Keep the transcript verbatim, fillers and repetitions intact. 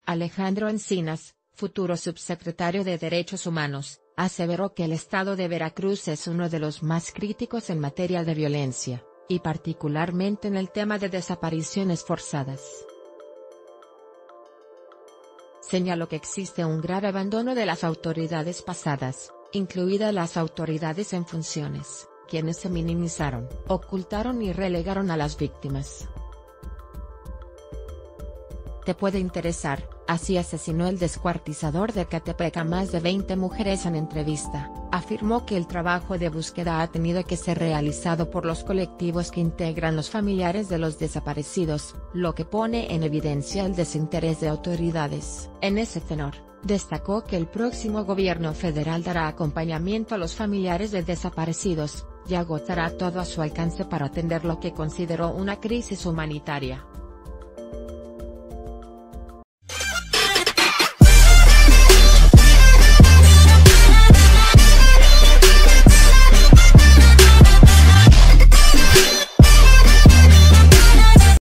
Alejandro Encinas, futuro subsecretario de Derechos Humanos, aseveró que el estado de Veracruz es uno de los más críticos en materia de violencia, y particularmente en el tema de desapariciones forzadas. Señaló que existe un grave abandono de las autoridades pasadas, incluidas las autoridades en funciones, quienes se minimizaron, ocultaron y relegaron a las víctimas. Te puede interesar, así asesinó el descuartizador de Ecatepec a más de veinte mujeres. En entrevista, afirmó que el trabajo de búsqueda ha tenido que ser realizado por los colectivos que integran los familiares de los desaparecidos, lo que pone en evidencia el desinterés de autoridades. En ese tenor, destacó que el próximo gobierno federal dará acompañamiento a los familiares de desaparecidos, y agotará todo a su alcance para atender lo que consideró una crisis humanitaria.